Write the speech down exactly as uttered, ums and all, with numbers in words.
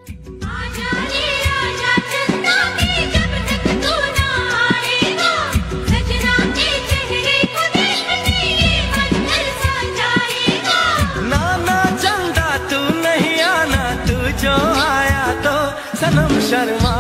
आजा रे आजा चंदा के जब तक तू ना आएगा, सजना के चेहरे को देखने ये मन तरसा जाएगा। ना ना चंदा तू नहीं आना, तू जो आया तो सनम शर्मा